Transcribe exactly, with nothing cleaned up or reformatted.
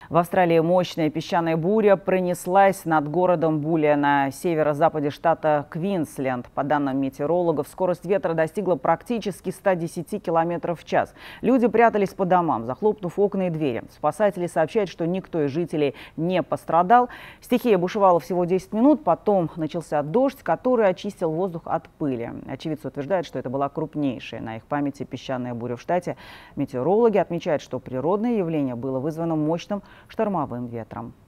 В Австралии мощная песчаная буря пронеслась над городом Булия на северо-западе штата Квинсленд. По данным метеорологов, скорость ветра достигла практически ста десяти километров в час. Люди прятались по домам, захлопнув окна и двери. Спасатели сообщают, что никто из жителей не пострадал. Стихия бушевала всего десять минут, потом начался дождь, который очистил воздух от пыли. Очевидцы утверждают, что это была крупнейшая на их памяти песчаная буря в штате. Метеорологи отмечают, что природное явление было вызвано мощным штормовым ветром.